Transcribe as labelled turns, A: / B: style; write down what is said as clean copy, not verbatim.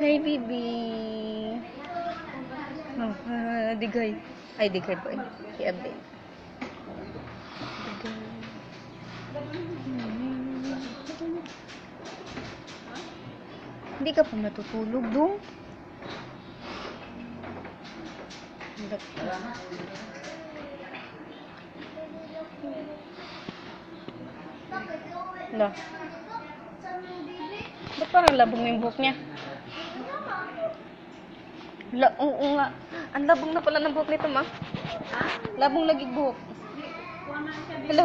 A: Hi, Bibi. Oh, digay. Ay, digay po. I-update. Digay. Hindi ka pa matutulog, dong? Lah. Ba't parang labong yung buhok niya? Oo nga. Ang labong na pala ng buhok nito, ma. Labong lagi buhok. Hello,